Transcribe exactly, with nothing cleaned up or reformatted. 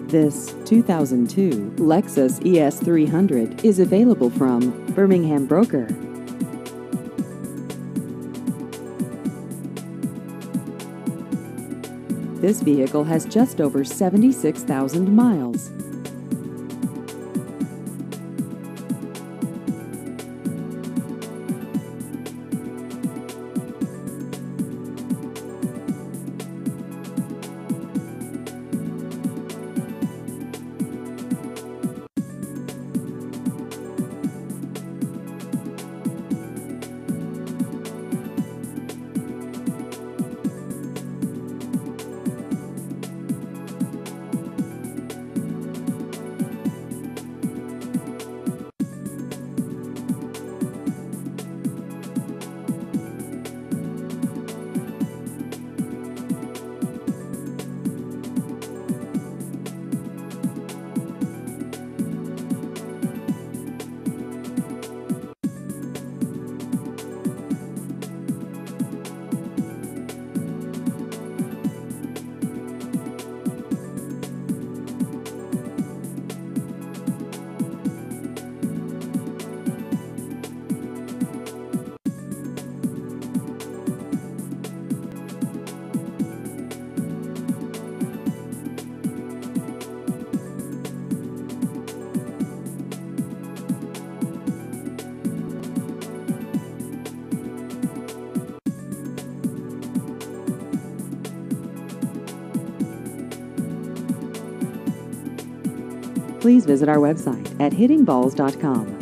This two thousand two Lexus E S three hundred is available from Birmingham Broker. This vehicle has just over seventy-six thousand miles. Please visit our website at hitting balls dot com.